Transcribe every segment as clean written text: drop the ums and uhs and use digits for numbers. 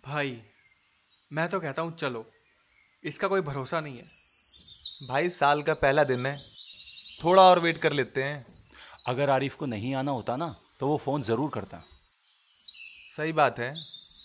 भाई मैं तो कहता हूँ चलो, इसका कोई भरोसा नहीं है। भाई साल का पहला दिन है, थोड़ा और वेट कर लेते हैं। अगर आरिफ को नहीं आना होता ना तो वो फोन जरूर करता। सही बात है।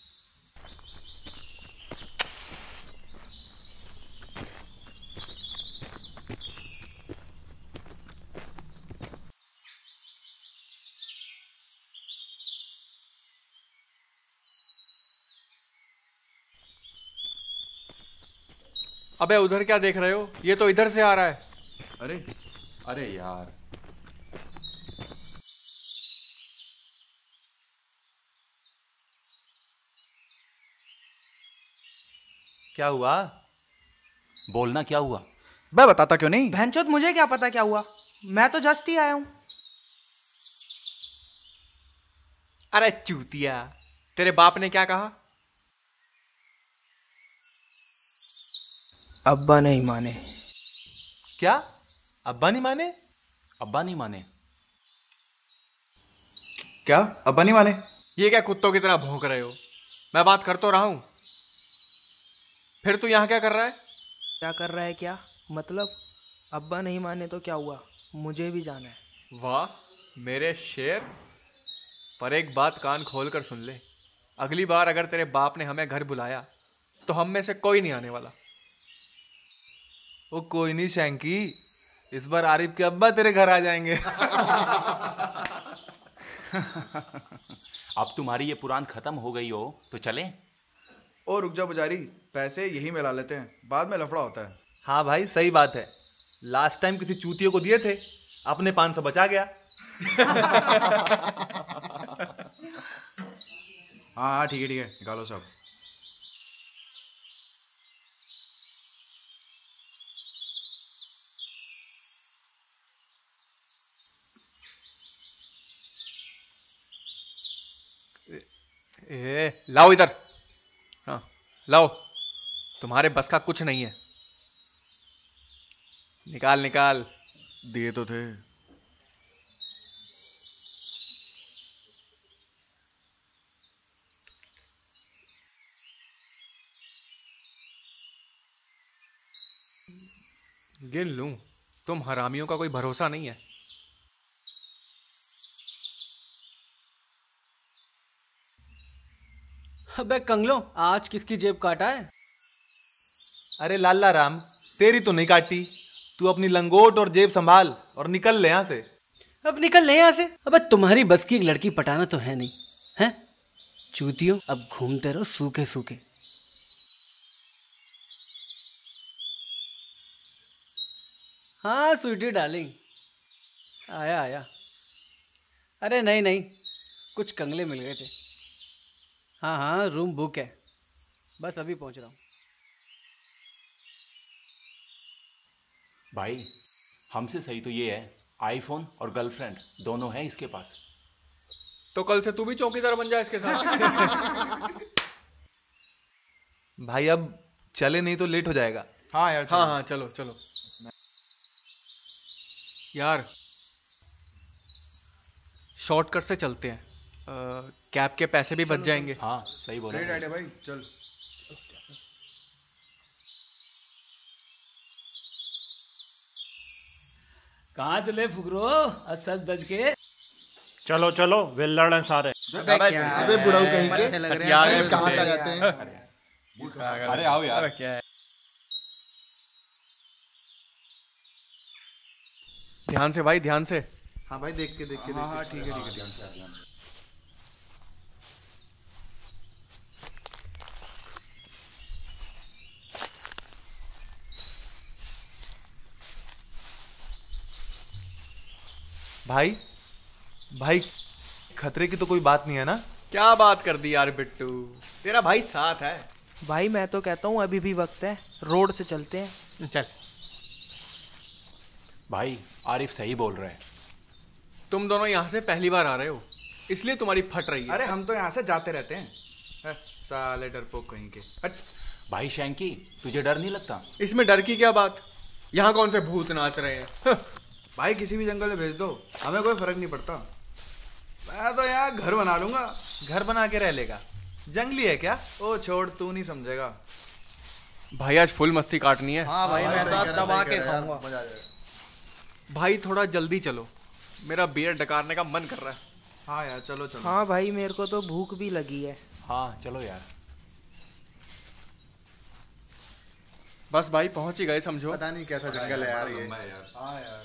अबे उधर क्या देख रहे हो? ये तो इधर से आ रहा है। अरे अरे यार, क्या हुआ? बोलना क्या हुआ? मैं बताता क्यों नहीं? भैंचोद मुझे क्या पता क्या हुआ, मैं तो जस्ट ही आया हूं। अरे चूतिया, तेरे बाप ने क्या कहा? अब्बा नहीं माने। क्या? अब्बा नहीं माने? अब्बा नहीं माने? क्या अब्बा नहीं माने? ये क्या कुत्तों की तरह भौंक रहे हो? मैं बात कर तो रहा हूं, फिर तू यहां क्या कर रहा है? क्या कर रहा है क्या मतलब? अब्बा नहीं माने तो क्या हुआ, मुझे भी जाना है। वाह मेरे शेर, पर एक बात कान खोल कर सुन ले, अगली बार अगर तेरे बाप ने हमें घर बुलाया तो हम में से कोई नहीं आने वाला। वो कोई नहीं शैंकी, इस बार आरिफ के अब्बा तेरे घर आ जाएंगे। अब तुम्हारी ये पुराण खत्म हो गई हो तो चलें? और रुक जा पुजारी, पैसे यही मिला लेते हैं, बाद में लफड़ा होता है। हाँ भाई सही बात है, लास्ट टाइम किसी चूतियों को दिए थे, अपने 500 बचा गया। हाँ ठीक है निकालो सब। लाओ इधर। हाँ लाओ, तुम्हारे बस का कुछ नहीं है। निकाल निकाल। दिए तो थे। गिन लूं, तुम हरामियों का कोई भरोसा नहीं है। अबे कंगलो, आज किसकी जेब काटा है? अरे लाला राम, तेरी तो नहीं काटी, तू अपनी लंगोट और जेब संभाल और निकल ले यहां से। अब निकल ले यहां से। अबे तुम्हारी बस की एक लड़की पटाना तो है नहीं, हैं? चूतियों, अब घूमते रहो सूखे सूखे। हाँ स्वीटी डार्लिंग, आया आया। अरे नहीं नहीं, कुछ कंगले मिल गए थे। हाँ हाँ रूम बुक है, बस अभी पहुंच रहा हूँ। भाई हमसे सही तो ये है, आईफोन और गर्लफ्रेंड दोनों है इसके पास। तो कल से तू भी चौकीदार बन जा इसके साथ। भाई अब चले नहीं तो लेट हो जाएगा। हाँ यार हाँ हाँ चलो चलो यार, शॉर्टकट से चलते हैं, कैब के पैसे भी बच जाएंगे। हाँ सही बोला। ग्रेट आइडिया भाई, चल। कहाँ चले फुकरो, सच बज के? चलो चलो वेल्लड़ हैं सारे। अबे बुढ़ाऊ कहीं के, यार कहाँ का जाते हैं? अरे आओ यार। क्या है? ध्यान से भाई, ध्यान से। हाँ भाई देख के हाँ ठीक है। भाई भाई खतरे की तो कोई बात नहीं है ना? क्या बात कर दी यार बिट्टू, तेरा भाई साथ है। भाई मैं तो कहता हूँ अभी भी वक्त है, रोड से चलते हैं। चल। भाई आरिफ सही बोल रहा है। तुम दोनों यहाँ से पहली बार आ रहे हो, इसलिए तुम्हारी फट रही है। अरे हम तो यहाँ से जाते रहते हैं। साले डरपोक कहीं के। हट। भाई शैंकी, तुझे डर नहीं लगता? इसमें डर की क्या बात, यहाँ कौन से भूत नाच रहे हैं? भाई किसी भी जंगल में भेज दो, हमें कोई फर्क नहीं पड़ता। मैं तो यहाँ घर बना लूंगा। घर बना के रह लेगा? जंगली है क्या? ओ छोड़, तू नहीं समझेगा। भाई आज फुल मस्ती काटनी है। हाँ भाई, मैं तो दबा के खाऊंगा। मजा आ जाएगा। भाई थोड़ा जल्दी चलो, मेरा बियर डकारने का मन कर रहा है। हाँ यार, चलो चलो। हाँ भाई, मेरे को तो भूख भी लगी है। हाँ चलो यार। बस भाई पहुंच ही गए समझो। पता नहीं कैसा जंगल है यार ये। हाँ यार।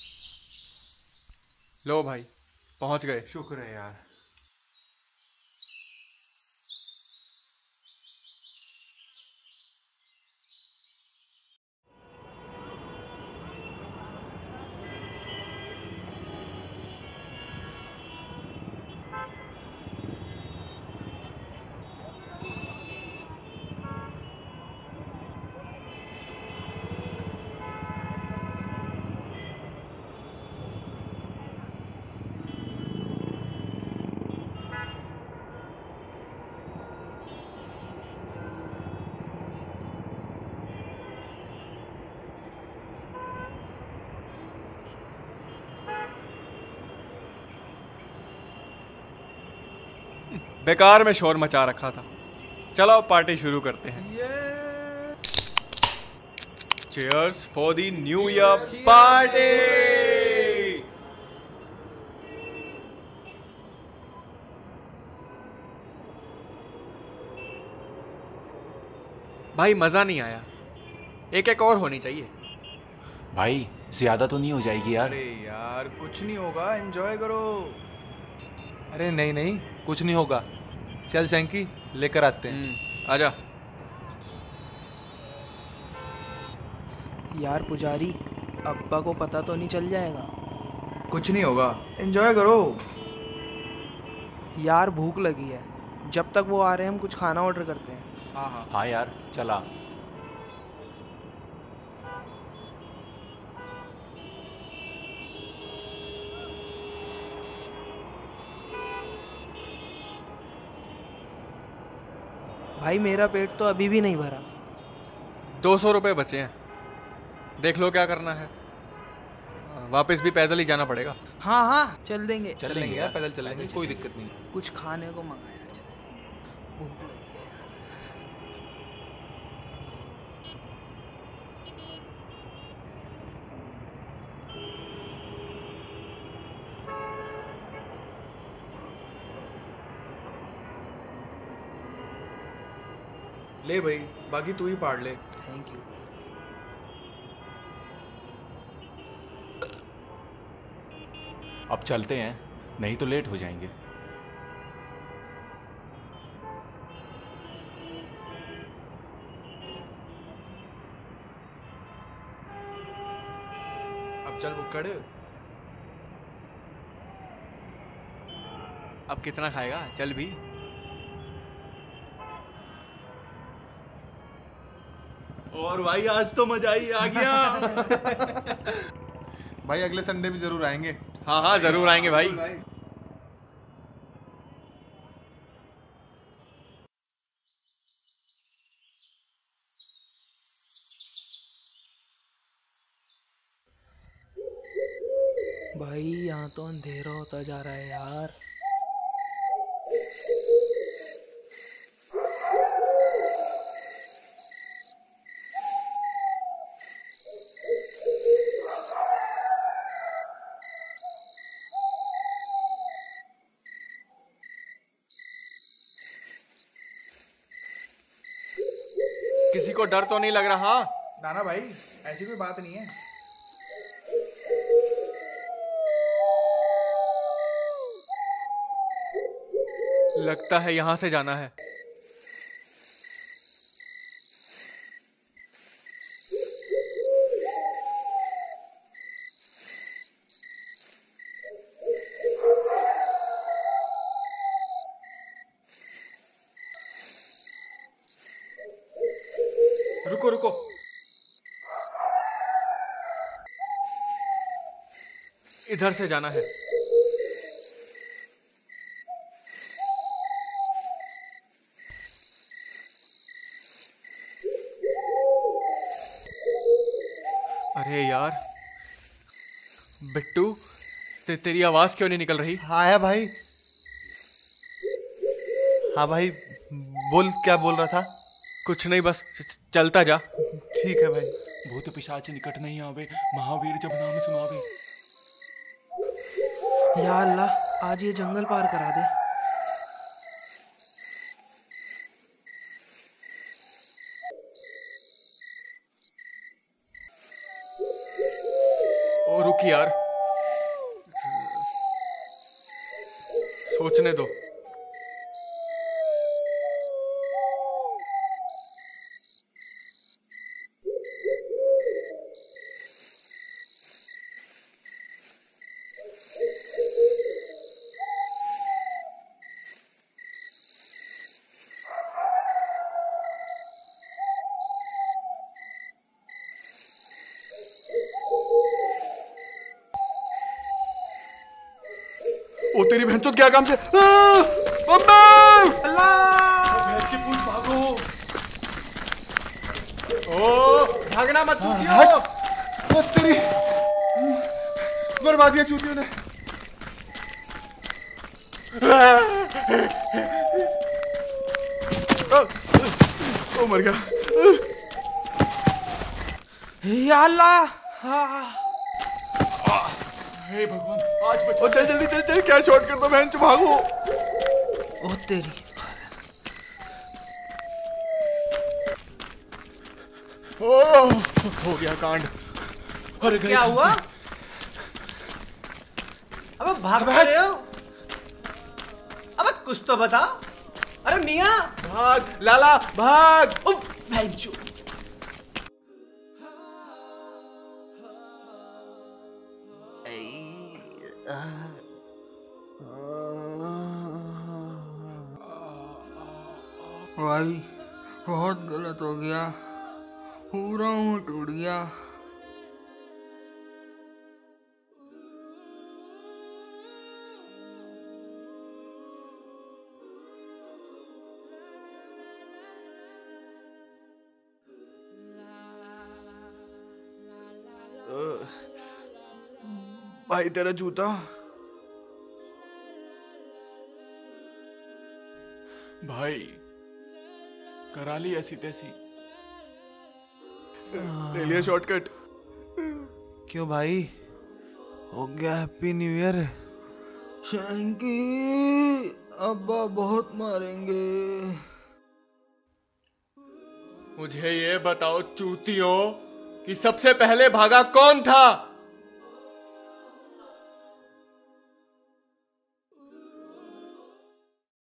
लो भाई पहुंच गए। शुक्र है यार। बेकार में शोर मचा रखा था। चलो पार्टी शुरू करते हैं। Cheers for the new year party. भाई मजा नहीं आया, एक एक और होनी चाहिए। भाई ज्यादा तो नहीं हो जाएगी यार? अरे यार कुछ नहीं होगा, एंजॉय करो। अरे नहीं नहीं, कुछ नहीं होगा। चल शंकी, लेकर आते हैं। आजा। यार पुजारी, अब्बा को पता तो नहीं चल जाएगा? कुछ नहीं होगा, एंजॉय करो। यार भूख लगी है, जब तक वो आ रहे हैं हम कुछ खाना ऑर्डर करते हैं। हाँ हाँ। हाँ यार चला। भाई मेरा पेट तो अभी भी नहीं भरा। 200 रुपए बचे हैं, देख लो क्या करना है। वापस भी पैदल ही जाना पड़ेगा। हाँ हाँ, चल देंगे। चल लेंगे यार, पैदल चल लेंगे, कोई दिक्कत नहीं। कुछ खाने को मंगा यार, चल। भूख लगी है यार। ले भाई, बाकी तू ही पाड़ ले। Thank you. अब चलते हैं, नहीं तो लेट हो जाएंगे। अब चल बुक्कड़। अब कितना खाएगा, चल भी। और भाई आज तो मजा ही आ गया। भाई अगले संडे भी जरूर आएंगे। हाँ हाँ जरूर आएंगे भाई। भाई यहाँ तो अंधेरा होता जा रहा है यार। किसी को डर तो नहीं लग रहा? ना ना भाई, ऐसी कोई बात नहीं है। लगता है यहां से जाना है। रुको रुको, इधर से जाना है। अरे यार बिट्टू, तेरी आवाज क्यों नहीं निकल रही? हाँ है भाई। हाँ भाई, बोल, क्या बोल रहा था? कुछ नहीं, बस चलता जा। ठीक है भाई। भूत पिशाच निकट नहीं आवे, महावीर जब नाम सुनावे। या अल्लाह, आज ये जंगल पार करा दे। ओ रुक यार, सोचने दो। ओ तेरी बहनचोद, क्या काम से? अम्मा! भैंस की पूंछ, भागो। ओ भागना मत चूतियो। ओ तेरी, बर्बाद किया चूतियों ने। ओ मर गया। या अल्लाह। हे भगवान, आज बचा। ओ चल जल्दी, चल चल, क्या शॉर्ट कर दो बहन, भागो। ओ तेरी, ओ हो गया कांड। अरे क्या हुआ? अबे भाग रहे हो? अबे कुछ तो बता। अरे मियाँ, भाग लाला भाग। उफ, भैंचो। भाई बहुत गलत हो गया, पूरा मुंह टूट गया। भाई तेरा जूता। भाई करा ली ऐसी तैसी। ले लिया शॉर्टकट। क्यों भाई, हो गया हैप्पी न्यू ईयर? शैंकी, अब्बा बहुत मारेंगे। मुझे ये बताओ चूतियों कि सबसे पहले भागा कौन था?